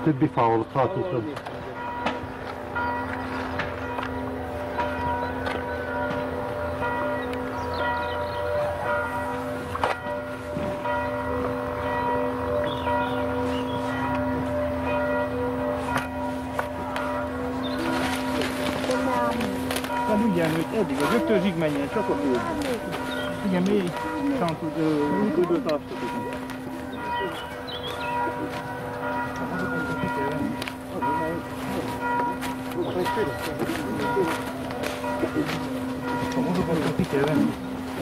could be foul, tartottam. Ügyelni, hogy eddig az 5-ösig menjen, csak a föld. Igen, mély csankot, útudot tartozik. A mozogatot ki kell venni.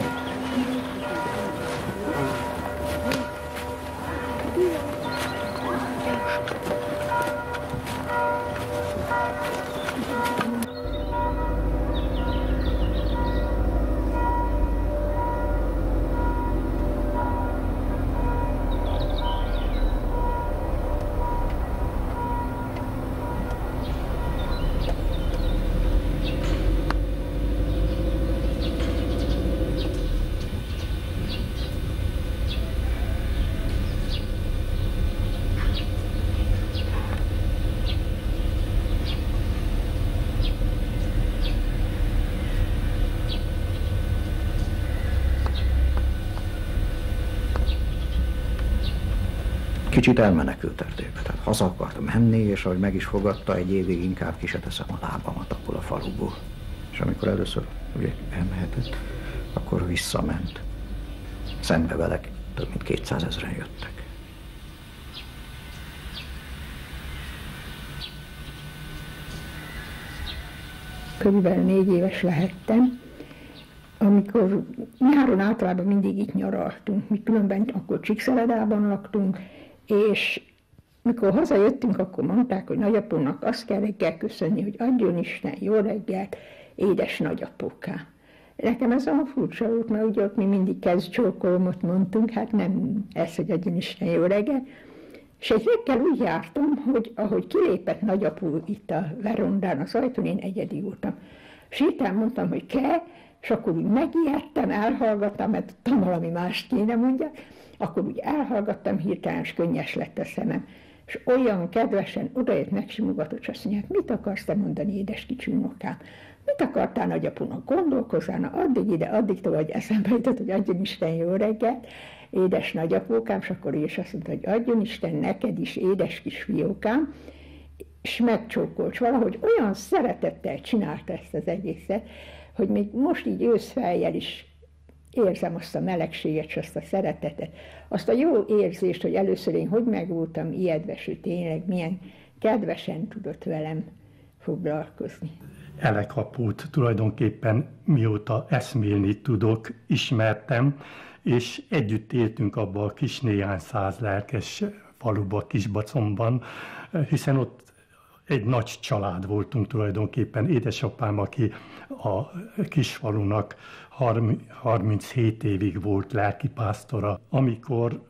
Kicsit elmenekült erdőbe, tehát haza akart menni, és ahogy meg is fogadta, egy évig inkább ki se teszem a lábamat abból a faluból. És amikor először ugye elmehetett, akkor visszament. Szembe vele több mint 200 000 jöttek. Körülbelül 4 éves lehettem, amikor nyáron általában mindig itt nyaraltunk, mi különben akkor Csíkszeledában laktunk, és mikor hazajöttünk, akkor mondták, hogy nagyapónak azt kell reggel köszönni, hogy adjon Isten jó reggelt, édes nagyapókám. Nekem ez olyan furcsa volt, mert ugye ott mi mindig kezdcsókolomot mondtunk, hát nem ez, hogy adjon Isten jó reggelt. És egy reggel úgy jártam, hogy ahogy kilépett nagyapó itt a verondán az ajtón, én egyedi voltam. Sétán mondtam, hogy kell, és akkor úgy megijedtem, elhallgattam, mert tudtam valami mást kéne mondjak, akkor úgy elhallgattam, hirtelen, és könnyes lett a szemem. És olyan kedvesen odajött, megsimogatott, és azt mondja, mit akarsz te mondani, édes kicsi unokám? Mit akartál nagyapónak? Gondolkozzál, addig ide, addig tovább, eszembe jutott, hogy adjon Isten jó reggelt, édes nagyapókám, és akkor is azt mondta, hogy adjon Isten neked is, édes kis fiókám, és megcsókolt, és valahogy olyan szeretettel csinálta ezt az egészet, hogy még most így őszfejjel is érzem azt a melegséget, és azt a szeretetet, azt a jó érzést, hogy először én hogy meg voltam ijedve, hogy tényleg milyen kedvesen tudott velem foglalkozni. Elekapót tulajdonképpen mióta eszmélni tudok, ismertem, és együtt éltünk abban a kis néhány száz lelkes faluban, Kisbacomban, hiszen ott egy nagy család voltunk tulajdonképpen. Édesapám, aki a kisfalunak 37 évig volt lelkipásztora. Amikor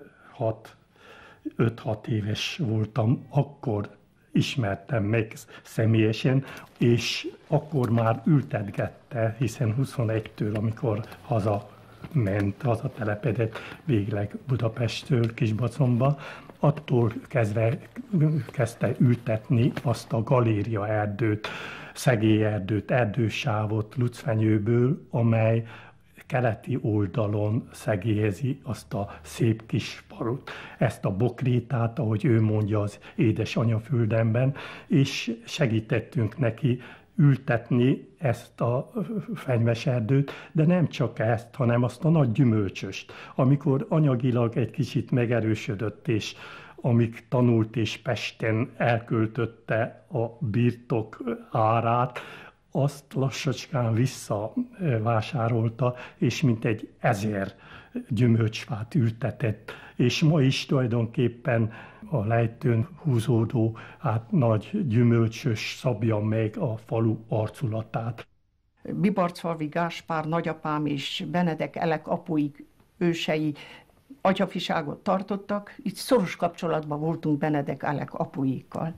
5-6 éves voltam, akkor ismertem meg személyesen, és akkor már ültetgette, hiszen 21-től, amikor hazatelepedett végleg Budapesttől Kisbacomba, attól kezdte ültetni azt a galéria erdőt, szegélyerdőt, erdősávot Lucfenyőből, amely keleti oldalon szegélyezi azt a szép kis falut, ezt a bokrétát, ahogy ő mondja az édes anyaföldemben, és segítettünk neki ültetni ezt a fenyveserdőt, de nem csak ezt, hanem azt a nagy gyümölcsöst. Amikor anyagilag egy kicsit megerősödött, és amíg tanult és Pesten elköltötte a birtok árát, azt lassacskán visszavásárolta, és mintegy 1000 gyümölcsfát ültetett, és ma is tulajdonképpen a lejtőn húzódó nagy gyümölcsös szabja meg a falu arculatát. Bibarcfalvi Gáspár nagyapám és Benedek Elek apuik, ősei atyafiságot tartottak, itt szoros kapcsolatban voltunk Benedek Elek apuikkal.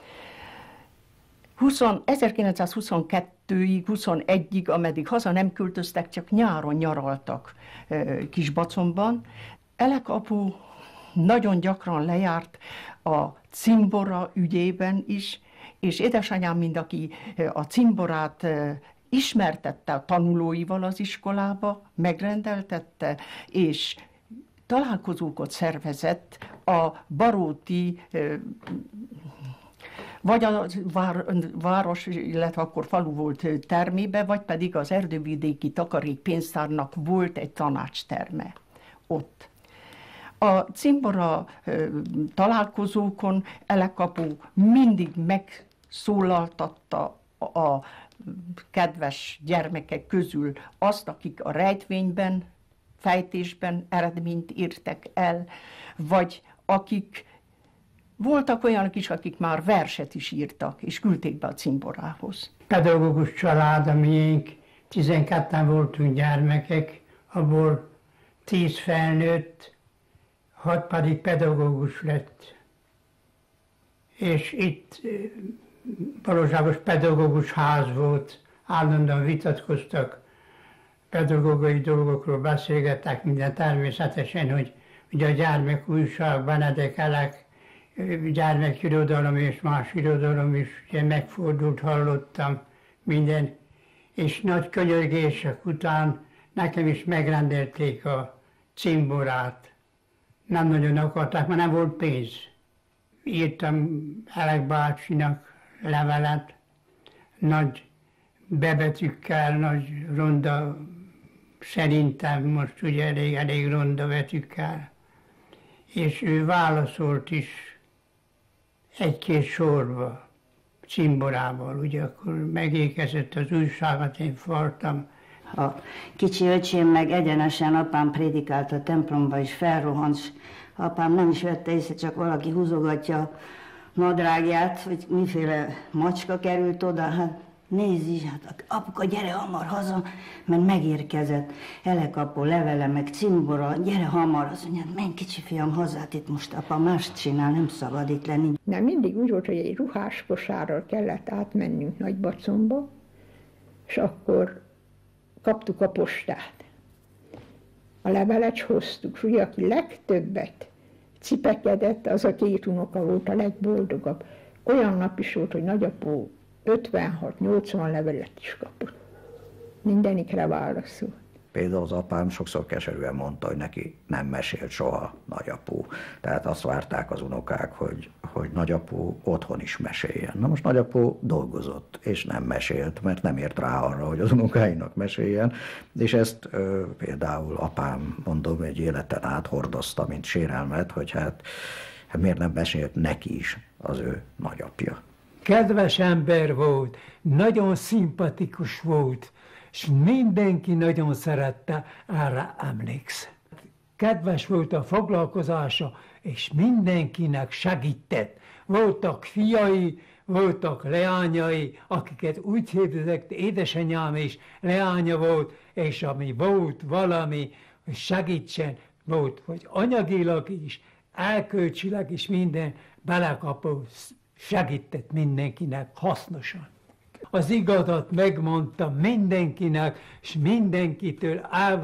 1922-ig, 21-ig, ameddig haza nem költöztek, csak nyáron nyaraltak Kisbacomban. Elek apu nagyon gyakran lejárt a cimbora ügyében is, és édesanyám, mind aki a cimborát ismertette a tanulóival az iskolába, megrendeltette, és találkozókat szervezett a Baróti, vagy a város, illetve akkor falu volt termébe, vagy pedig az Erdővidéki Takarékpénztárnak volt egy tanácsterme ott. A cimbora találkozókon Elekapu mindig megszólaltatta a kedves gyermekek közül azt, akik a rejtvényben, fejtésben eredményt értek el, vagy akik voltak olyanok is, akik már verset is írtak, és küldték be a cimborához. Pedagógus család a miénk, 12-en voltunk gyermekek, abból 10 felnőtt, 6 pedig pedagógus lett. És itt valóságos pedagógus ház volt, állandóan vitatkoztak, pedagógiai dolgokról beszélgettek, minden természetesen, hogy ugye a gyermekújság, Benedek Elek, gyermekirodalom és más irodalom is ugye megfordult, hallottam minden, és nagy könyörgések után nekem is megrendelték a cimborát. Nem nagyon akarták, mert nem volt pénz. Írtam Elek bácsinak levelet, nagy bebetűkkel, nagy ronda, szerintem most ugye elég ronda betűkkel. És ő válaszolt is egy-két sorba, cimborával, ugye akkor megérkezett az újságot, én fartam. A kicsi öcsém meg egyenesen apám prédikált a templomba, és felrohant, és apám nem is vette észre, csak valaki húzogatja a nadrágját, hogy miféle macska került oda, hát nézd, hát apuka, gyere hamar haza, mert megérkezett Elekapu levele, meg cimbora, gyere hamar, azt mondja, menj kicsi fiam hazát, itt most apa mást csinál, nem szabad itt lenni. Nem, mindig úgy volt, hogy egy ruhás kosárral kellett átmennünk Nagybacomba, és akkor kaptuk a postát. A levelet hoztuk, és ugye, aki legtöbbet cipekedett, az a 2 unoka volt a legboldogabb. Olyan nap is volt, hogy nagyapó 56-80 levelet is kapott. Mindenikre válaszolt. Például az apám sokszor keserűen mondta, hogy neki nem mesélt soha nagyapó. Tehát azt várták az unokák, hogy nagyapó otthon is meséljen. Na most nagyapó dolgozott, és nem mesélt, mert nem ért rá arra, hogy az unokáinak meséljen. És ezt például apám, mondom, egy életen át hordozta, mint sérelmet, hogy hát miért nem mesélt neki is az ő nagyapja. Kedves ember volt, nagyon szimpatikus volt, és mindenki nagyon szerette, erre emlékszem. Kedves volt a foglalkozása, és mindenkinek segített. Voltak fiai, voltak leányai, akiket úgy hívták, édesanyám is leánya volt, és ami volt valami, hogy segítsen, volt, hogy anyagilag is, elkölcsileg is minden belekapó, segített mindenkinek hasznosan. Az igazat megmondta mindenkinek, és mindenkitől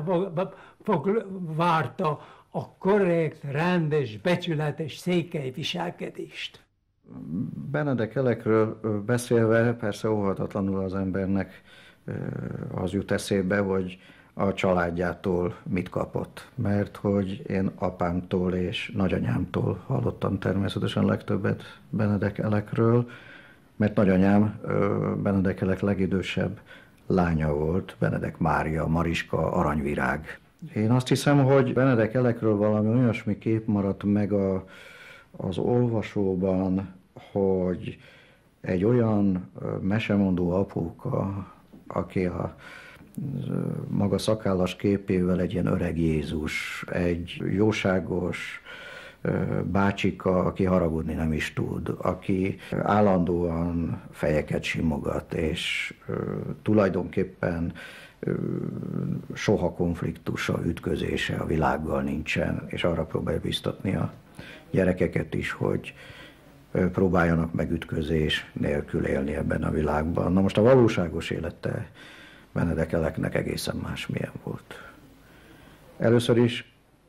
várta a korrekt, rendes, becsületes székely viselkedést. Benedek Elekről beszélve persze óhatatlanul az embernek az jut eszébe, hogy a családjától mit kapott. Mert hogy én apámtól és nagyanyámtól hallottam természetesen legtöbbet Benedek Elekről, mert nagyanyám Benedek Elek legidősebb lánya volt, Benedek Mária, Mariska, Aranyvirág. Én azt hiszem, hogy Benedek Elekről valami olyasmi kép maradt meg az olvasóban, hogy egy olyan mesemondó apuka, aki a maga szakállas képével egy ilyen öreg Jézus, egy jóságos bácsika, aki haragudni nem is tud, aki állandóan fejeket simogat, és tulajdonképpen soha konfliktusa, ütközése a világgal nincsen, és arra próbálja biztatni a gyerekeket is, hogy próbáljanak meg ütközés nélkül élni ebben a világban. Na most a valóságos élete Benedek Eleknek egészen másmilyen volt. Először is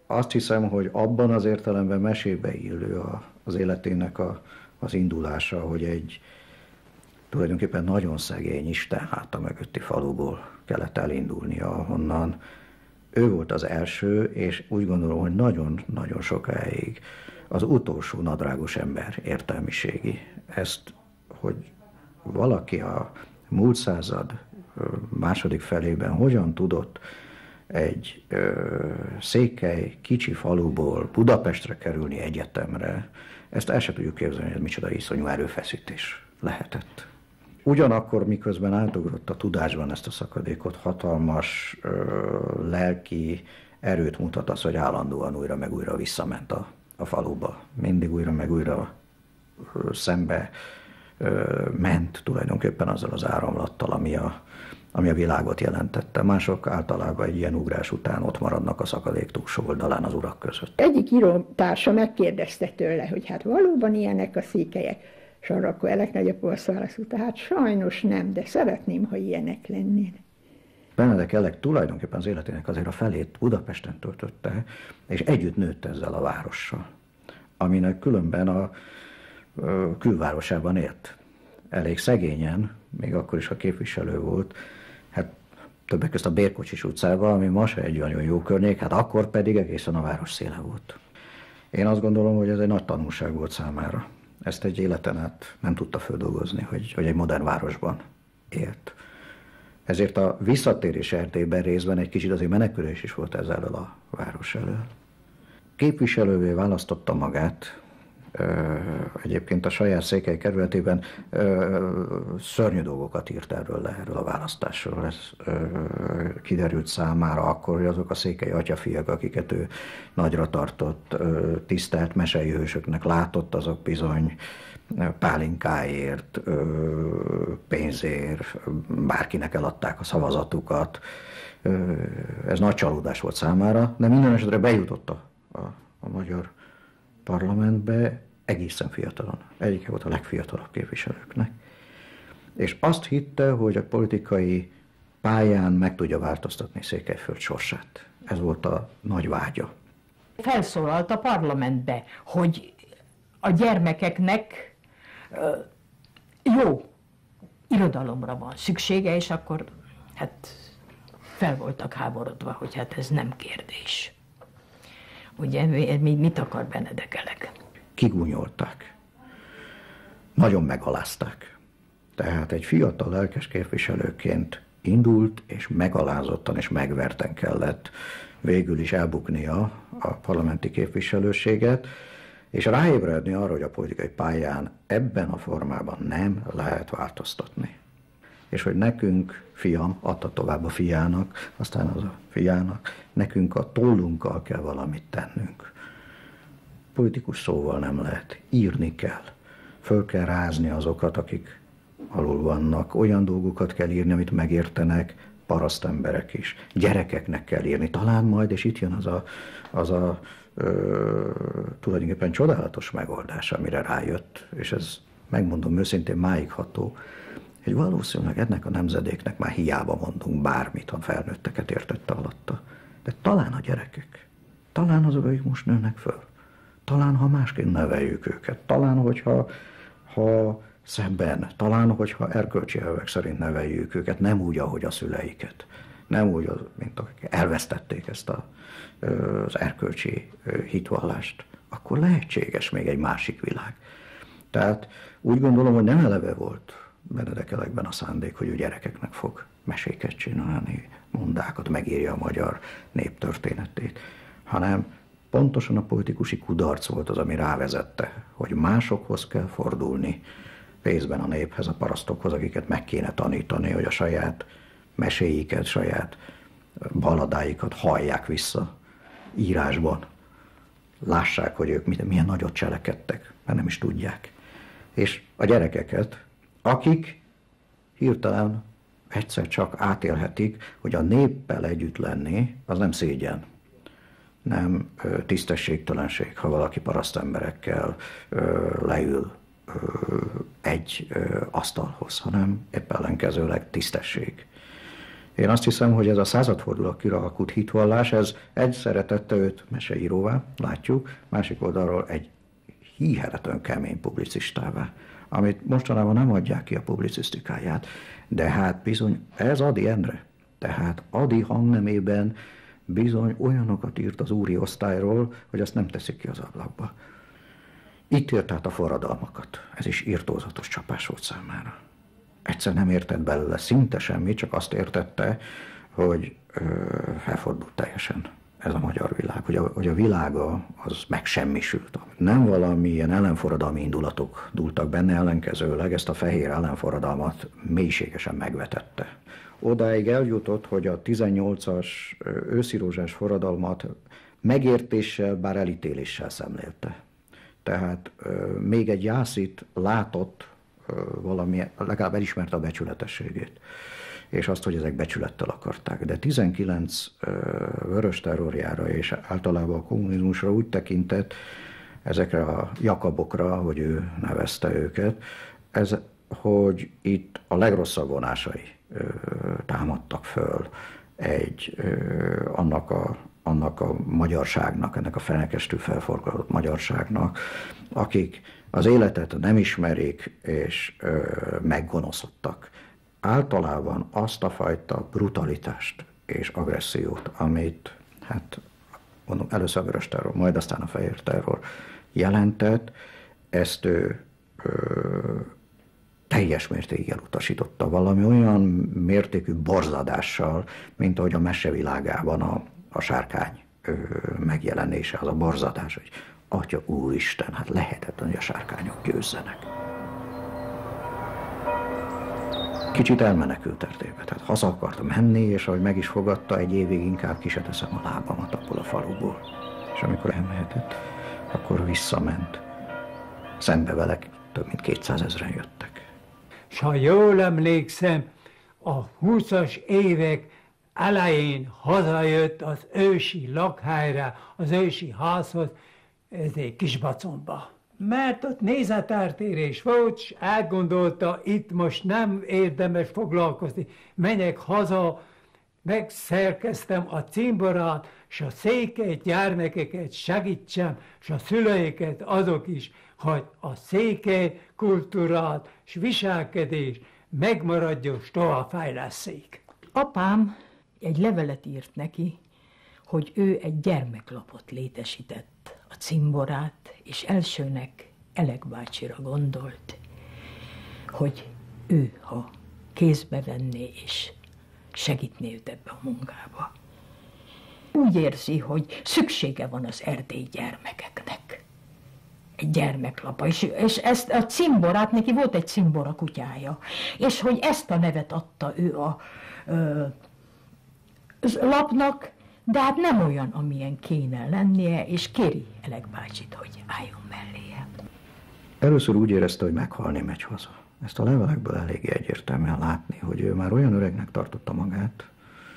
azt hiszem, hogy abban az értelemben mesébe illő az életének az indulása, hogy egy tulajdonképpen nagyon szegény Isten háta mögötti faluból kellett elindulnia, ahonnan ő volt az első, és úgy gondolom, hogy nagyon-nagyon sokáig az utolsó nadrágos ember értelmiségi. Ezt, hogy valaki a múlt század második felében hogyan tudott egy székely kicsi faluból Budapestre kerülni egyetemre, ezt el sem tudjuk képzelni, hogy micsoda iszonyú erőfeszítés lehetett. Ugyanakkor, miközben átugrott a tudásban ezt a szakadékot, hatalmas lelki erőt mutat az, hogy állandóan újra meg újra visszament a faluba. Mindig újra meg újra szembe ment tulajdonképpen azzal az áramlattal, ami a világot jelentette. Mások általában egy ilyen ugrás után ott maradnak a szakadék túlsó oldalán az urak között. Egyik írótársa megkérdezte tőle, hogy hát valóban ilyenek a székelyek. És arra akkor Elek nagyapó azt válaszolta, hát sajnos nem, de szeretném, ha ilyenek lennének. Benedek Elek tulajdonképpen az életének azért a felét Budapesten töltötte, és együtt nőtt ezzel a várossal, aminek különben a külvárosában élt. Elég szegényen, még akkor is, ha képviselő volt, hát többek között a Bérkocsis utcában, ami ma se egy olyan jó környék, hát akkor pedig egészen a város széle volt. Én azt gondolom, hogy ez egy nagy tanulság volt számára. Ezt egy életen át nem tudta földolgozni, hogy egy modern városban élt. Ezért a visszatérés Erdélyben részben egy kicsit azért menekülés is volt ez elől a város elől. Képviselővé választotta magát, egyébként a saját székely kerületében szörnyű dolgokat írt erről a választásról. Ez kiderült számára akkor, hogy azok a székely atyafiak, akiket ő nagyra tartott, tisztelt mesei hősöknek látott, azok bizony pálinkáért, pénzért, bárkinek eladták a szavazatukat. Ez nagy csalódás volt számára, de minden esetre bejutott a magyar parlamentbe egészen fiatalon. Egyike volt a legfiatalabb képviselőknek. És azt hitte, hogy a politikai pályán meg tudja változtatni Székelyföld sorsát. Ez volt a nagy vágya. Felszólalt a parlamentbe, hogy a gyermekeknek jó irodalomra van szüksége, és akkor hát fel voltak háborodva, hogy hát ez nem kérdés. Ugye, mit akar Benedek Elek? Kigúnyolták. Nagyon megalázták. Tehát egy fiatal lelkes képviselőként indult, és megalázottan és megverten kellett végül is elbuknia a parlamenti képviselőséget, és ráébredni arra, hogy a politikai pályán ebben a formában nem lehet változtatni. És hogy nekünk, fiam, adta tovább a fiának, aztán az a fiának, nekünk a tollunkkal kell valamit tennünk. Politikus szóval nem lehet, írni kell. Föl kell rázni azokat, akik alul vannak, olyan dolgokat kell írni, amit megértenek, parasztemberek is. Gyerekeknek kell írni, talán majd, és itt jön az a tulajdonképpen csodálatos megoldás, amire rájött, és ez, megmondom őszintén, máig ható, hogy valószínűleg ennek a nemzedéknek már hiába mondunk bármit, ha felnőtteket értette alatta. De talán a gyerekek, talán azok, akik most nőnek föl, talán ha másként neveljük őket, talán hogyha szebben, talán hogyha erkölcsi elvek szerint neveljük őket, nem úgy, ahogy a szüleiket, nem úgy, mint akik elvesztették ezt az erkölcsi hitvallást, akkor lehetséges még egy másik világ. Tehát úgy gondolom, hogy nem eleve volt Benedek Elekben a szándék, hogy ő gyerekeknek fog meséket csinálni, mondákat, megírja a magyar néptörténetét, hanem pontosan a politikusi kudarc volt az, ami rávezette, hogy másokhoz kell fordulni, részben a néphez, a parasztokhoz, akiket meg kéne tanítani, hogy a saját meséiket, saját balladáikat hallják vissza írásban. Lássák, hogy ők milyen nagyot cselekedtek, mert nem is tudják. És a gyerekeket, akik hirtelen egyszer csak átélhetik, hogy a néppel együtt lenni, az nem szégyen. Nem tisztességtelenség, ha valaki parasztemberekkel leül egy asztalhoz, hanem épp ellenkezőleg tisztesség. Én azt hiszem, hogy ez a századfordulóra kialakult hitvallás, ez egyszerre tette őt meseíróvá, látjuk, másik oldalról egy hihetetlen kemény publicistává, amit mostanában nem adják ki a publicisztikáját, de hát bizony ez Ady Endre. Tehát Ady hangnemében bizony olyanokat írt az úri osztályról, hogy azt nem teszik ki az ablakba. Itt írt át a forradalmakat. Ez is irtózatos csapás volt számára. Egyszer nem értett belőle szinte semmit, csak azt értette, hogy felfordult teljesen ez a magyar világ, hogy a világa az megsemmisült. Nem valamilyen ellenforradalmi indulatok dúltak benne, ellenkezőleg ezt a fehér ellenforradalmat mélységesen megvetette. Odáig eljutott, hogy a 18-as őszirózsás forradalmat megértéssel, bár elítéléssel szemlélte. Tehát még egy Jászit látott, valami, legalább elismerte a becsületességét, és azt, hogy ezek becsülettel akarták. De 19 vörös terrorjára és általában a kommunizmusra úgy tekintett, ezekre a jakabokra, hogy ő nevezte őket, hogy itt a legrosszabb vonásai támadtak föl annak a magyarságnak, ennek a fenekestül felforgalott magyarságnak, akik az életet nem ismerik és meggonoszodtak. Általában azt a fajta brutalitást és agressziót, amit, hát mondom, először a vörös terror, majd aztán a fehér terror jelentett, ezt ő teljes mértékig elutasította valami olyan mértékű borzadással, mint ahogy a mesevilágában a sárkány megjelenése, az a borzadás, hogy Atya Úristen, hát lehetetlen, hogy a sárkányok győzzenek. Kicsit elmenekült Erdélybe, tehát haza akart menni, és ahogy meg is fogadta, egy évig inkább ki se teszem a lábamat abból a faluból. És amikor elmehetett, akkor visszament. Szembe vele több mint 200 000 jöttek. S ha jól emlékszem, a 20-as évek elején hazajött az ősi lakhelyre, az ősi házhoz, ezért Kisbacomba. Mert ott nézeteltérés volt, és elgondolta, itt most nem érdemes foglalkozni, menjek haza, megszerkeztem a cimborát, és a székely gyermekeket segítsem, és a szüleiket azok is, hogy a székely kultúrát és viselkedés megmaradjon, és továbbfejlesszék. Apám egy levelet írt neki, hogy ő egy gyermeklapot létesített, a cimborát, és elsőnek Elek bácsira gondolt, hogy ő, ha kézbe venné és segítné őt ebbe a munkába. Úgy érzi, hogy szüksége van az erdélyi gyermekeknek. Egy gyermeklapa, és ezt a cimborát, neki volt egy cimbora kutyája, és hogy ezt a nevet adta ő a lapnak, de hát nem olyan, amilyen kéne lennie, és kéri Elek bácsit, hogy álljon melléje. Először úgy érezte, hogy meghalni megy haza. Ezt a levelekből eléggé egyértelműen látni, hogy ő már olyan öregnek tartotta magát,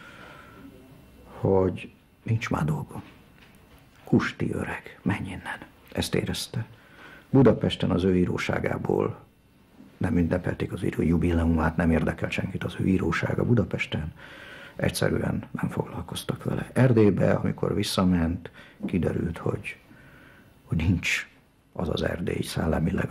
hogy nincs már dolga. Kusti öreg, menj innen. Ezt érezte. Budapesten az ő íróságából nem ünnepelték az író jubileumát, nem érdekelt senkit az ő írósága Budapesten. Egyszerűen nem foglalkoztak vele. Erdélybe, amikor visszament, kiderült, hogy nincs az az Erdély szellemileg,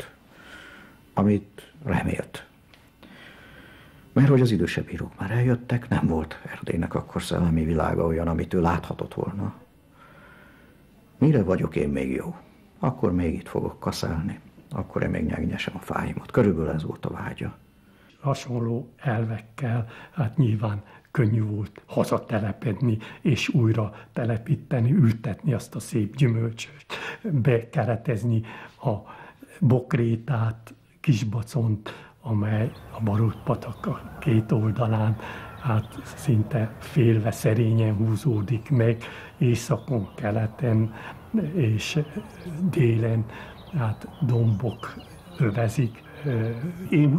amit remélt. Mert hogy az idősebb írók már eljöttek, nem volt Erdélynek akkor szellemi világa olyan, amit ő láthatott volna. Mire vagyok én még jó? Akkor még itt fogok kaszálni, akkor én még nyegnyesem a fáimat. Körülbelül ez volt a vágya. Hasonló elvekkel, hát nyilván könnyű volt hazatelepedni, és újra telepíteni, ültetni azt a szép gyümölcsöt, bekeretezni a Bokrétát, Kisbacont, amely a Barót-patak a két oldalán, hát szinte félve szerényen húzódik meg, északon, keleten és délen, hát dombok övezik. Én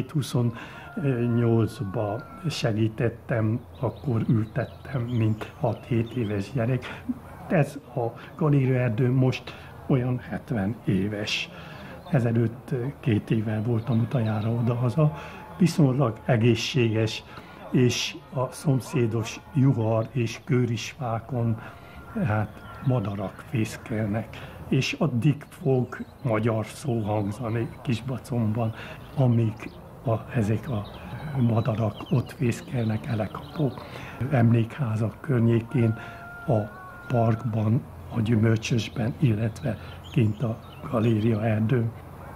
27-28-ba segítettem, akkor ültettem, mint 6-7 éves gyerek. Ez a galériaerdő most olyan 70 éves. Ezelőtt 2 évvel voltam utoljára odahaza. Viszonylag egészséges, és a szomszédos juhar és kőrisfákon hát madarak fészkelnek, és addig fog magyar szó hangzani Kisbacomban, amíg ezek a madarak ott fészkelnek Elekapó emlékházak környékén, a parkban, a gyümölcsösben, illetve kint a galéria erdőn.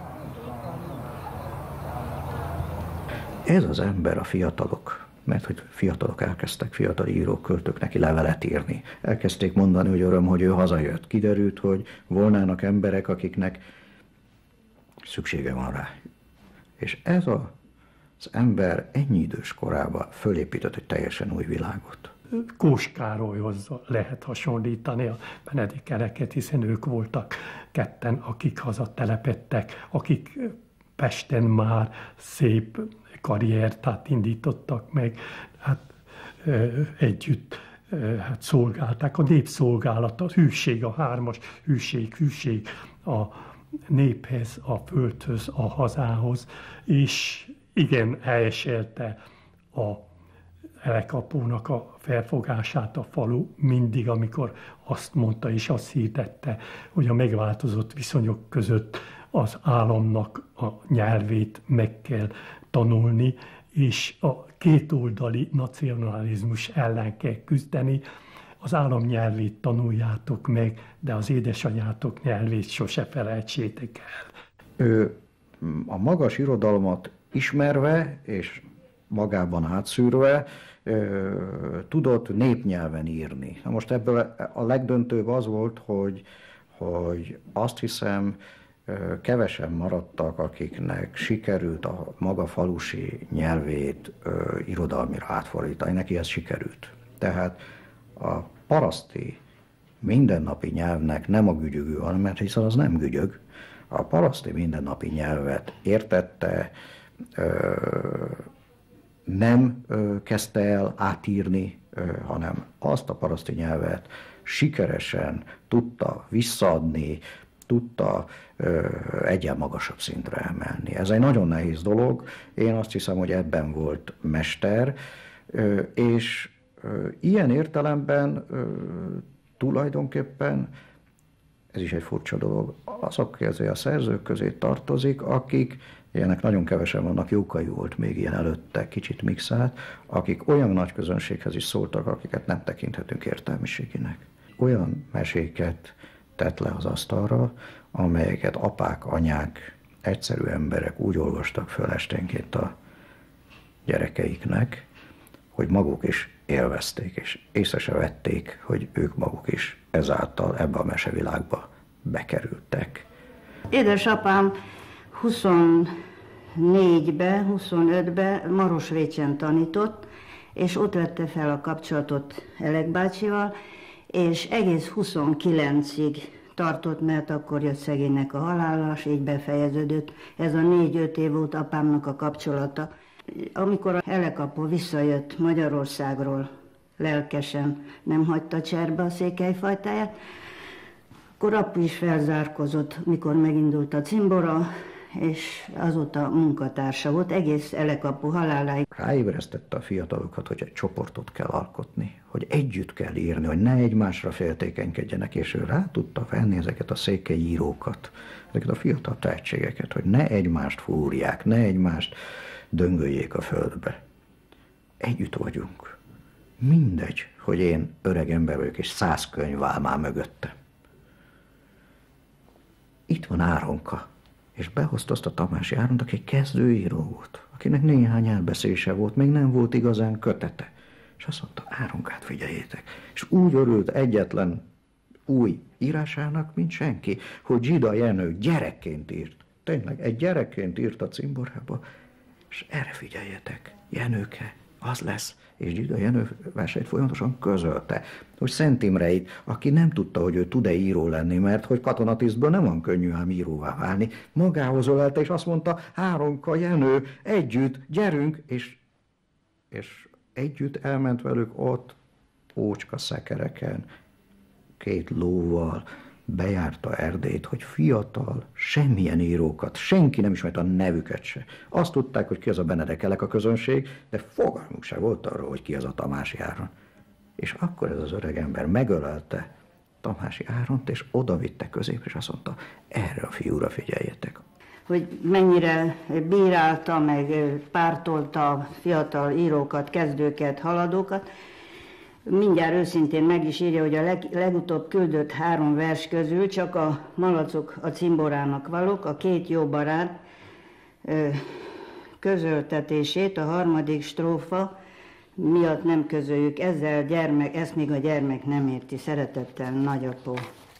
Ez az ember a fiatalok, mert hogy fiatalok elkezdtek, fiatal írók, költők neki levelet írni. Elkezdték mondani, hogy öröm, hogy ő hazajött. Kiderült, hogy volnának emberek, akiknek szüksége van rá. És ez az ember ennyi idős korában fölépített egy teljesen új világot. Kós Károlyhoz lehet hasonlítani a Benedek-ereket, hiszen ők voltak ketten, akik hazatelepedtek, akik Pesten már szép karriert indítottak meg, hát együtt hát szolgálták. A népszolgálat, a hűség, a hármas hűség a néphez, a földhöz, a hazához, és igen, helyeselte a Elekapónak a felfogását a falu mindig, amikor azt mondta és azt hirdette, hogy a megváltozott viszonyok között az államnak a nyelvét meg kell tanulni, és a kétoldali nacionalizmus ellen kell küzdeni. Az állam nyelvét tanuljátok meg, de az édesanyátok nyelvét sose felejtsétek el. Ő a magas irodalmat ismerve és magában átszűrve tudott népnyelven írni. Na most ebből a legdöntőbb az volt, hogy azt hiszem, kevesen maradtak, akiknek sikerült a maga falusi nyelvét irodalmira átfordítani. Neki ez sikerült. Tehát a paraszti mindennapi nyelvnek nem a gügyögő, mert hiszen az nem gügyög. A paraszti mindennapi nyelvet értette, nem kezdte el átírni, hanem azt a paraszti nyelvet sikeresen tudta visszaadni, tudta egyen magasabb szintre emelni. Ez egy nagyon nehéz dolog, én azt hiszem, hogy ebben volt mester, és ilyen értelemben tulajdonképpen, ez is egy furcsa dolog, azok közé a szerzők közé tartozik, akik, ilyenek nagyon kevesen vannak, Jókai volt még ilyen előtte, kicsit mixált, akik olyan nagy közönséghez is szóltak, akiket nem tekinthetünk értelmiséginek. Olyan meséket tett le az asztalra, amelyeket apák, anyák, egyszerű emberek úgy olvastak föl esténként a gyerekeiknek, hogy maguk is élvezték, és észre se vették, hogy ők maguk is ezáltal ebbe a mesevilágba bekerültek. Édesapám 24-be, 25-be Marosvécsen tanított, és ott vette fel a kapcsolatot Elek bácsival, és egész 29-ig tartott, mert akkor jött szegénynek a halála, és így befejeződött. Ez a 4-5 év volt apámnak a kapcsolata. Amikor Elekapó visszajött Magyarországról, lelkesen nem hagyta cserbe a székelyfajtáját, akkor apu is felzárkozott, mikor megindult a cimbora, és azóta munkatársa volt egész Elekapó haláláig. Ráébresztette a fiatalokat, hogy egy csoportot kell alkotni, hogy együtt kell írni, hogy ne egymásra féltékenykedjenek, és ő rá tudta venni ezeket a székely írókat, ezeket a fiatal tehetségeket, hogy ne egymást fúrják, ne egymást döngöljék a földbe. Együtt vagyunk. Mindegy, hogy én öreg ember vagyok, és 100 könyv áll már mögötte. Itt van Áronka, és behozta azt a Tamási Áront, aki kezdőíró volt, akinek néhány elbeszélése volt, még nem volt igazán kötete. És azt mondta, Áronkát figyeljétek. És úgy örült egyetlen új írásának, mint senki, hogy Zsida Jenő gyerekként írt. Tényleg, egy gyerekként írt a cimborába, és erre figyeljetek, Jenőke, az lesz. És Zsida Jenő verseit folyamatosan közölte, hogy Szent Imreit, aki nem tudta, hogy ő tud-e író lenni, mert hogy katonatisztből nem van könnyű ám íróvá válni, magához ölelte, és azt mondta, Áronka, Jenő, együtt, gyerünk, és együtt elment velük ott ócska szekereken, 2 lóval, bejárta Erdélyt, hogy fiatal, semmilyen írókat, senki nem ismert a nevüket se. Azt tudták, hogy ki az a Benedek Elek a közönség, de fogalmuk se volt arról, hogy ki az a Tamási Áron. És akkor ez az öreg ember megölelte Tamási Áront, és odavitte középre, és azt mondta, erre a fiúra figyeljetek. Hogy mennyire bírálta, meg pártolta fiatal írókat, kezdőket, haladókat. Mindjárt őszintén meg is írja, hogy a legutóbb küldött 3 vers közül csak a Malacok a cimborának valók, a 2 jó barát közöltetését, a 3. strófa miatt nem közöljük, ezzel gyermek, ezt még a gyermek nem érti, szeretettel nagyapó.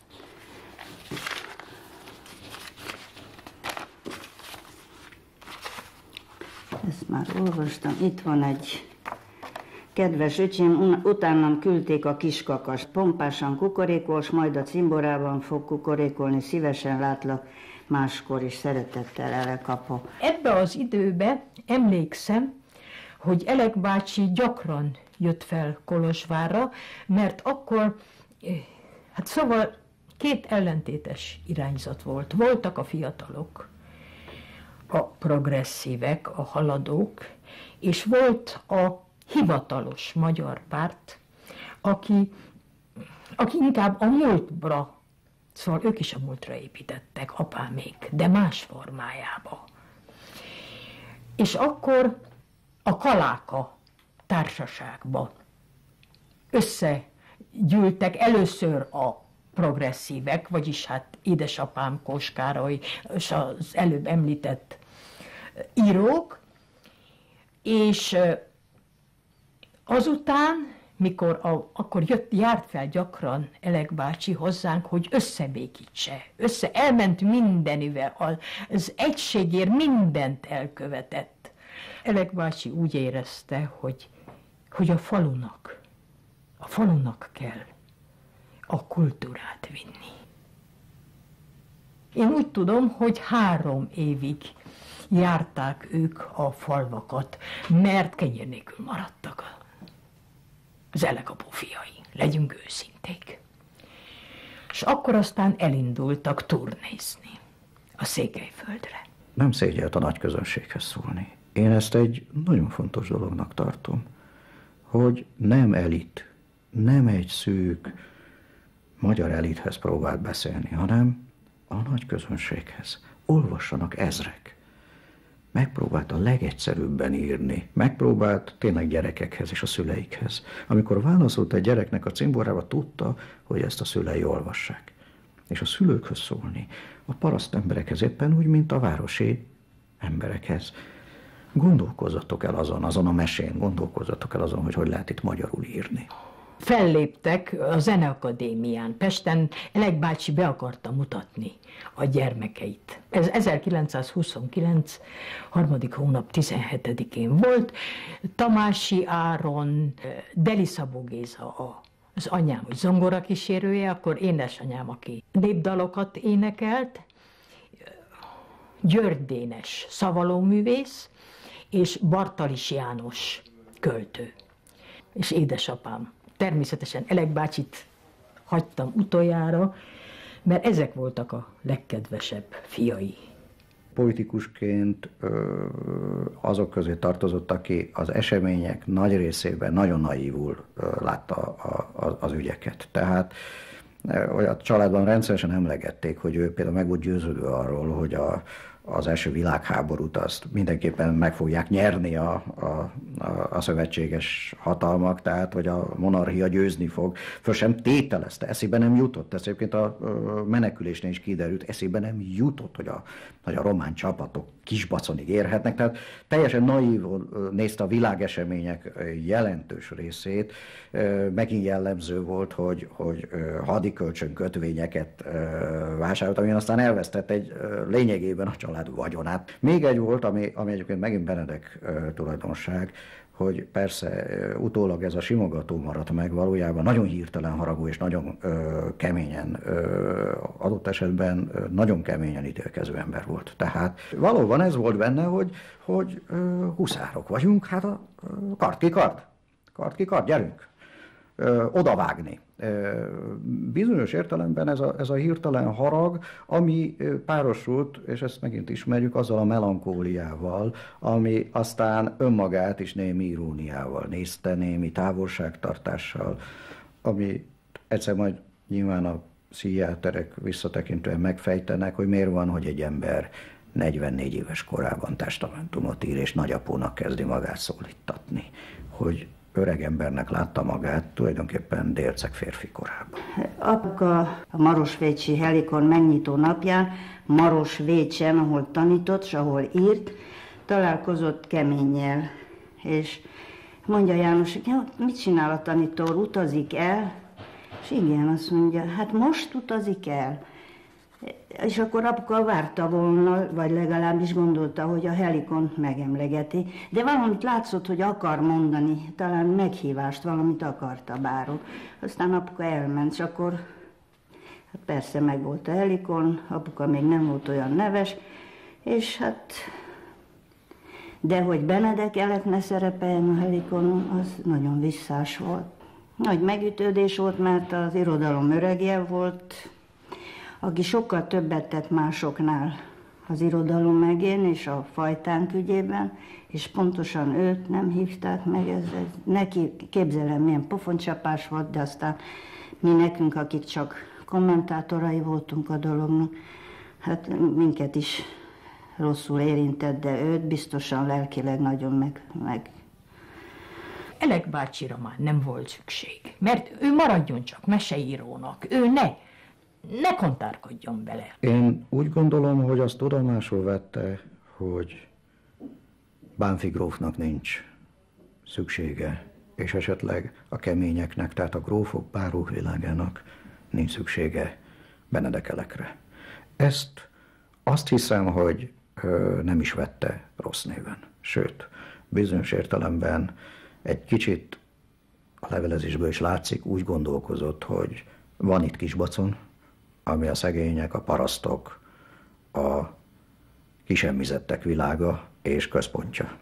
Ezt már olvastam, itt van egy kedves öcsém, utánam küldték a kiskakast. Pompásan kukorékolsz, majd a cimborában fog kukorékolni, szívesen látlak máskor is, szeretettel Elek-apa. Ebbe az időbe emlékszem, hogy Elek bácsi gyakran jött fel Kolozsvárra, mert akkor, hát szóval 2 ellentétes irányzat volt. Voltak a fiatalok, a progresszívek, a haladók, és volt a hivatalos magyar párt, aki inkább a múltra, szóval ők is a múltra építettek, apámék, de más formájába. És akkor a Kaláka társaságba összegyűltek először a progresszívek, vagyis hát édesapám Kós Károly és az előbb említett írók, és azután, mikor akkor járt fel gyakran Elek bácsi hozzánk, hogy összebékítse. Elment mindenivel, az egységért mindent elkövetett. Elek bácsi úgy érezte, hogy a falunak kell a kultúrát vinni. Én úgy tudom, hogy 3 évig járták ők a falvakat, mert kenyér nélkül maradtak az Elek-apu fiai, legyünk őszinték. És akkor aztán elindultak turnézni a Székelyföldre. Nem szégyelt a nagy közönséghez szólni. Én ezt egy nagyon fontos dolognak tartom, hogy nem elit, nem egy szűk magyar elithez próbált beszélni, hanem a nagy közönséghez. Olvassanak ezrek. Megpróbált a legegyszerűbben írni. Megpróbált tényleg gyerekekhez és a szüleikhez. Amikor válaszolt egy gyereknek a cimborába, tudta, hogy ezt a szülei olvassák. És a szülőkhöz szólni, a paraszt emberekhez éppen úgy, mint a városi emberekhez. Gondolkozzatok el azon a mesén, gondolkozzatok el azon, hogy lehet itt magyarul írni. Felléptek a Zeneakadémián. Pesten Elek bácsi be akarta mutatni a gyermekeit. Ez 1929. 3. hónap 17-én volt. Tamási Áron, Deli Szabó Géza az anyám, hogy zongorakísérője, akkor édesanyám, aki népdalokat énekelt, György Dénes szavalóművész, és Bartalis János költő, és édesapám. Természetesen Elek bácsit hagytam utoljára, mert ezek voltak a legkedvesebb fiai. Politikusként azok közé tartozott, aki az események nagy részében nagyon naívul látta az ügyeket. Tehát a családban rendszeresen emlegették, hogy ő például meg volt győződve arról, hogy az első világháborút azt mindenképpen meg fogják nyerni a szövetséges hatalmak, tehát hogy a monarchia győzni fog. Föl sem tételezte, eszébe nem jutott, ez egyébként a menekülésnél is kiderült, eszébe nem jutott, hogy a román csapatok Kisbaconig érhetnek, tehát teljesen naívul nézte a világesemények jelentős részét. Megint jellemző volt, hogy hadikölcsön kötvényeket vásárolt, amin aztán elvesztett egy lényegében a család vagyonát. Még egy volt, ami egyébként megint Benedek tulajdonság, hogy persze utólag ez a simogató maradt meg, valójában nagyon hirtelen haragú és nagyon keményen, adott esetben nagyon keményen ítélkező ember volt. Tehát valóban ez volt benne, hogy huszárok vagyunk, hát a kard ki kard, gyerünk, odavágni. Bizonyos értelemben ez a hirtelen harag, ami párosult, és ezt megint ismerjük, azzal a melankóliával, ami aztán önmagát is némi iróniával nézte, némi távolságtartással, ami egyszer majd nyilván a pszichiáterek visszatekintően megfejtenek, hogy miért van, hogy egy ember 44 éves korában testamentumot ír, és nagyapónak kezdi magát szólítatni, hogy öreg embernek látta magát tulajdonképpen délceg férfi korában. Apuka a Marosvécsi Helikon megnyitó napján Marosvécsen, ahol tanított, és ahol írt, találkozott Keménnyel. És mondja János, hogy ja, mit csinál a tanító, utazik el? És igen, azt mondja, hát most utazik el. És akkor apuka várta volna, vagy legalábbis gondolta, hogy a Helikon megemlegeti, de valamit látszott, hogy akar mondani, talán meghívást, valamit akart a báró. Aztán apuka elment, és akkor hát persze megvolt a Helikon, apuka még nem volt olyan neves, és hát de hogy Benedek ne szerepeljen a Helikonon, az nagyon visszás volt. Nagy megütődés volt, mert az irodalom öregje volt, aki sokkal többet tett másoknál az irodalom megén és a fajtánk ügyében, és pontosan őt nem hívták meg, ez neki képzelem milyen pofoncsapás volt, de aztán mi nekünk, akik csak kommentátorai voltunk a dolognak, hát minket is rosszul érintett, de őt biztosan lelkileg nagyon meg. Elek bácsira már nem volt szükség, mert ő maradjon csak meseírónak, ő ne kontárkodjon bele. Én úgy gondolom, hogy azt tudomásul vette, hogy Bánffy grófnak nincs szüksége, és esetleg a keményeknek, tehát a grófok báróvilágának nincs szüksége Benedek Elekre. Ezt azt hiszem, hogy nem is vette rossz néven. Sőt, bizonyos értelemben egy kicsit a levelezésből is látszik, úgy gondolkozott, hogy van itt Kisbacon, ami a szegények, a parasztok, a kisemmizettek világa és központja.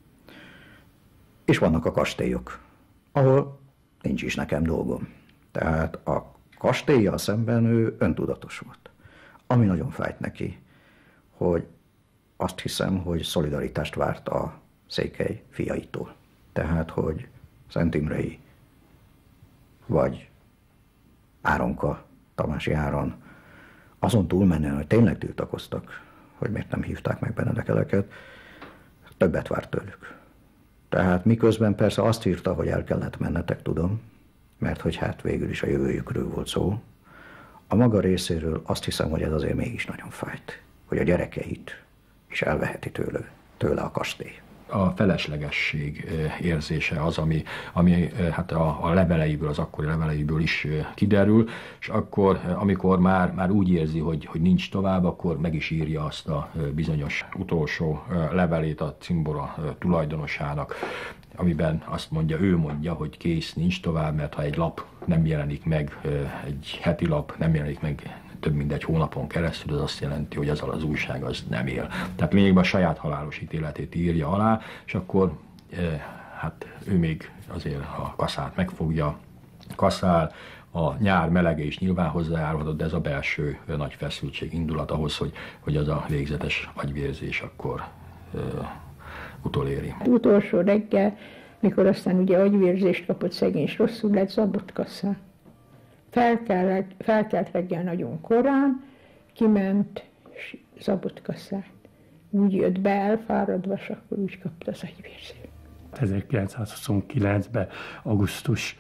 És vannak a kastélyok, ahol nincs is nekem dolgom. Tehát a kastéllyal szemben ő öntudatos volt. Ami nagyon fájt neki, hogy azt hiszem, hogy szolidaritást várt a Székely fiaitól. Tehát, hogy Szent Imrei vagy Áronka, Tamási Áron azon túlmenően, hogy tényleg tiltakoztak, hogy miért nem hívták meg Benedek Eleket, többet várt tőlük. Tehát miközben persze azt írta, hogy el kellett mennetek, tudom, mert hogy hát végül is a jövőjükről volt szó. A maga részéről azt hiszem, hogy ez azért mégis nagyon fájt, hogy a gyerekeit is elveheti tőle a kastély. A feleslegesség érzése az, ami hát a leveleiből, az akkori leveleiből is kiderül, és akkor, amikor már úgy érzi, hogy nincs tovább, akkor meg is írja azt a bizonyos utolsó levelét a cimbora tulajdonosának, amiben azt mondja, ő mondja, hogy kész, nincs tovább, mert ha egy lap nem jelenik meg, egy heti lap nem jelenik meg több mint egy hónapon keresztül, az azt jelenti, hogy az újság az nem él. Tehát lényegben a saját halálos ítéletét írja alá, és akkor hát ő még azért a kaszát megfogja, kaszál, a nyár melege is nyilván hozzájárulhatott, de ez a belső nagy feszültség indulat ahhoz, hogy az a végzetes agyvérzés akkor utoléri. Utolsó reggel, mikor aztán ugye agyvérzést kapott szegény, és rosszul lett, zabott kasszán. Felkelt reggel nagyon korán, kiment, és zabott kasszát. Úgy jött be elfáradva, és akkor úgy kapta az agyvérzést. 1929-ben, augusztus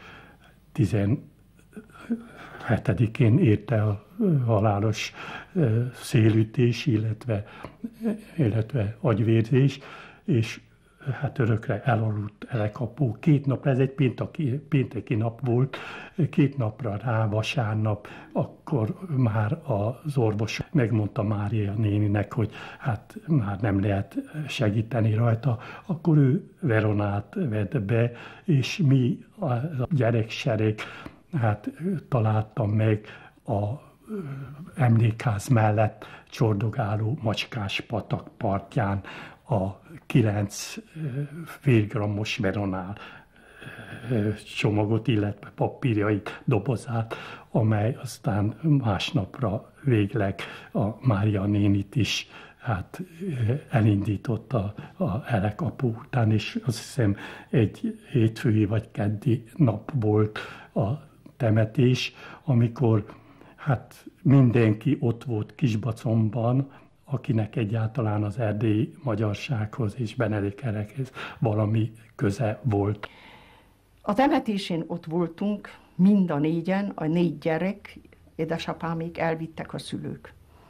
17-én érte a halálos szélütés, illetve agyvérzés, és hát örökre elaludt Elekapó. 2 napra, ez egy pénteki nap volt, 2 napra rá, vasárnap, akkor már az orvos megmondta Mária néninek, hogy hát már nem lehet segíteni rajta, akkor ő Veronát vett be, és mi a gyereksereg, hát találtam meg a emlékház mellett csordogáló Macskás patak partján a 9 félgrammos Veronál csomagot, illetve papírjait, dobozát, amely aztán másnapra végleg a Mária nénit is hát elindította a Elekapu után, és azt hiszem egy hétfői vagy keddi nap volt a temetés, amikor hát mindenki ott volt Kisbacomban, akinek egyáltalán az erdélyi magyarsághoz és Benedek-Erekhez valami köze volt. A temetésén ott voltunk, mind a négyen, a 4 gyerek, édesapámék elvittek a szülők.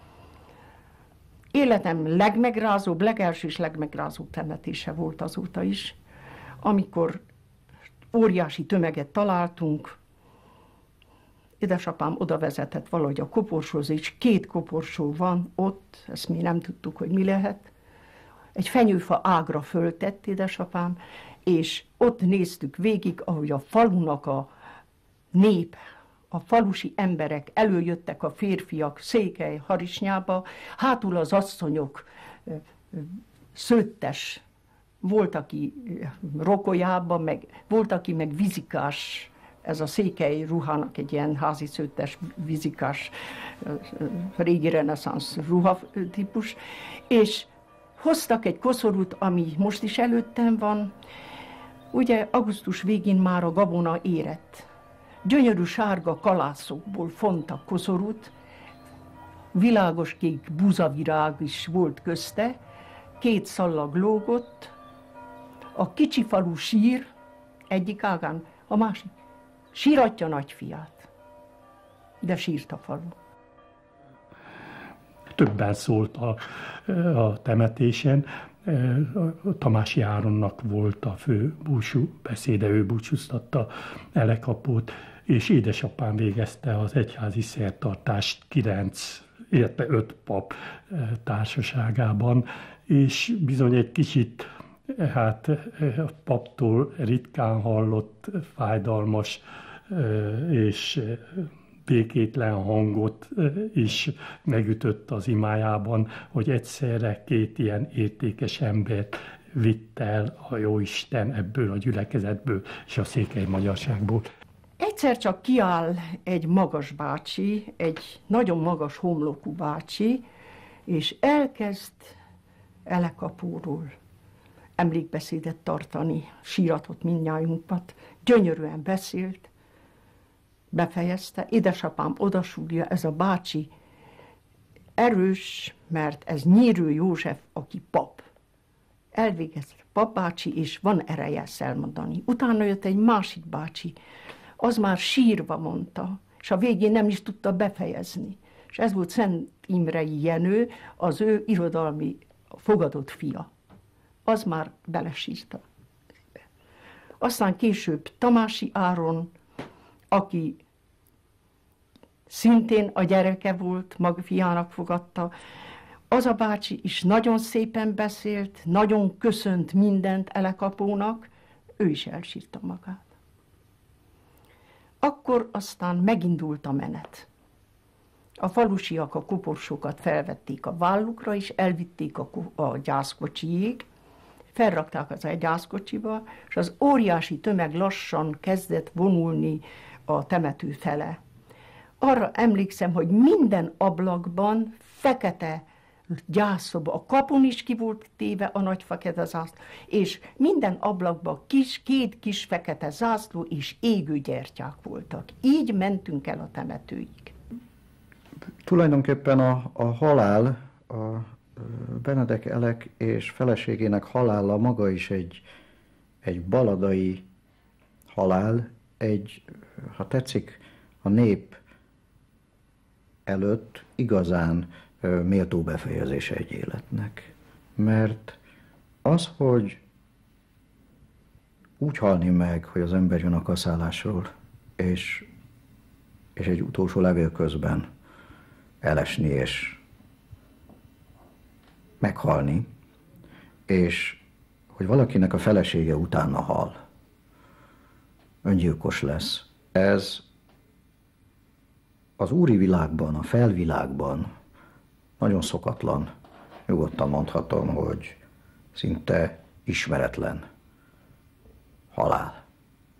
Életem legmegrázóbb, legelső és legmegrázóbb temetése volt azóta is, amikor óriási tömeget találtunk, édesapám oda vezetett valahogy a koporsóhoz, és 2 koporsó van ott, ezt mi nem tudtuk, hogy mi lehet. Egy fenyőfa ágra föltett édesapám, és ott néztük végig, ahogy a falunak a nép, a falusi emberek előjöttek, a férfiak Székely harisnyába, hátul az asszonyok szőttes, volt, aki rokolyába, meg volt, aki meg vizikás, ez a székely ruhának egy ilyen házi szőttes, vizikás, régi reneszánsz ruhatípus, és hoztak egy koszorút, ami most is előttem van. Ugye augusztus végén már a gabona érett. Gyönyörű sárga kalászokból fontak koszorút, világos kék búzavirág is volt közte, 2 szallag lógott, a kicsi falu sír egyik ágán, a másik síratja nagyfiát, de sírt a falu. Többen szólt a temetésen. Tamási Áronnak volt a fő búcsú beszéde, ő búcsúztatta Elekapót, és édesapám végezte az egyházi szertartást 9, illetve 5 pap társaságában, és bizony egy kicsit hát a paptól ritkán hallott fájdalmas és békétlen hangot is megütött az imájában, hogy egyszerre 2 ilyen értékes embert vitt el a Jóisten ebből a gyülekezetből és a székely magyarságból. Egyszer csak kiáll egy magas bácsi, egy nagyon magas homlokú bácsi, és elkezd Elekapóról emlékbeszédet tartani, síratott mindnyájunkat, gyönyörűen beszélt, befejezte, édesapám odasúgja, ez a bácsi erős, mert ez Nyírő József, aki pap. Elvégezte papbácsi, és van ereje ezt elmondani. Utána jött egy másik bácsi, az már sírva mondta, és a végén nem is tudta befejezni. És ez volt Szent Imrei Jenő, az ő irodalmi fogadott fia. Az már belesírta. Aztán később Tamási Áron, aki szintén a gyereke volt, maga fiának fogadta, az a bácsi is nagyon szépen beszélt, nagyon köszönt mindent Elekapónak, ő is elsírta magát. Akkor aztán megindult a menet. A falusiak a koporsókat felvették a vállukra, és elvitték a gyászkocsiig, felrakták az egy gyászkocsiba, és az óriási tömeg lassan kezdett vonulni a temető fele. Arra emlékszem, hogy minden ablakban fekete gyászoba, a kapun is ki volt téve a nagy fekete zászló, és minden ablakban 2 kis fekete zászló és égő gyertyák voltak. Így mentünk el a temetőig. Tulajdonképpen a halál, a Benedek Elek és feleségének halála maga is egy baladai halál, ha tetszik, a nép előtt igazán méltó befejezése egy életnek. Mert az, hogy úgy halni meg, hogy az ember jön a kaszálásról, és egy utolsó levél közben elesni és meghalni, és hogy valakinek a felesége utána hal, öngyilkos lesz. Ez az úri világban, a felvilágban nagyon szokatlan, nyugodtan mondhatom, hogy szinte ismeretlen halál.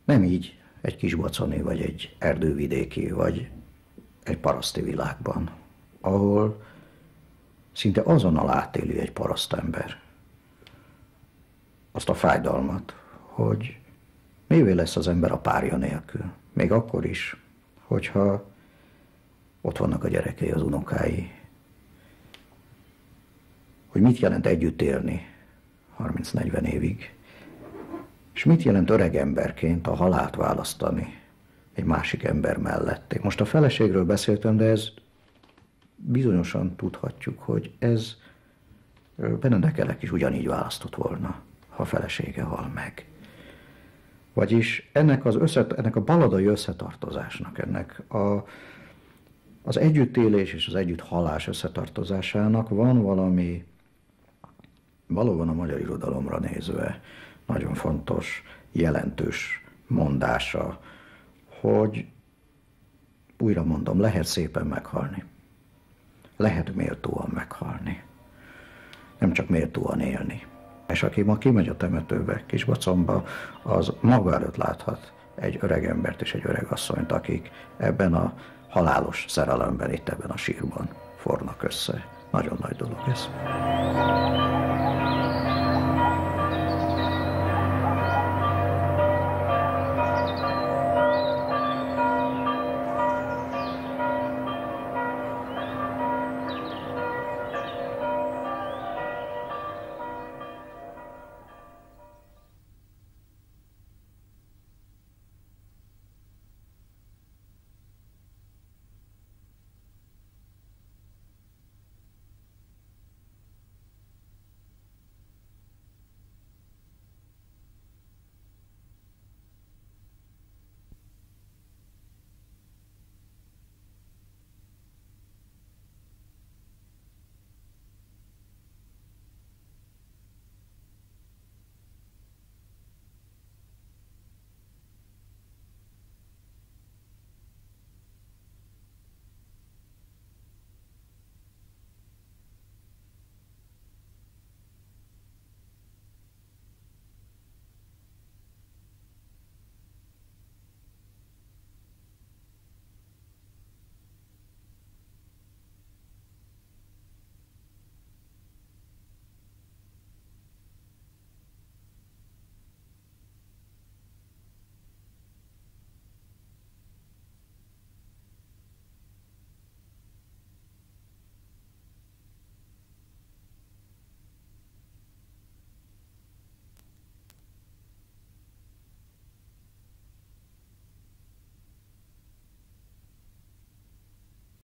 Nem így egy kisbaconi, vagy egy erdővidéki, vagy egy paraszti világban, ahol szinte azonnal átéli egy parasztember azt a fájdalmat, hogy mivé lesz az ember a párja nélkül. Még akkor is, hogyha ott vannak a gyerekei, az unokái. Hogy mit jelent együtt élni 30-40 évig, és mit jelent öreg emberként a halált választani egy másik ember mellett. Én most a feleségről beszéltem, de ez bizonyosan tudhatjuk, hogy ez Benedek is ugyanígy választott volna, ha a felesége hal meg. Vagyis ennek a baladai összetartozásnak, az együttélés és az együtthalás összetartozásának van valami valóban a magyar irodalomra nézve nagyon fontos, jelentős mondása, hogy újra mondom, lehet szépen meghalni. Lehet méltóan meghalni. Nem csak méltóan élni. És aki ma kimegy a temetőbe, Kisbacomba, az maga előtt láthat egy öreg embert és egy öreg asszonyt, akik ebben a halálos szerelemben, itt ebben a sírban fornak össze. Nagyon nagy dolog ez.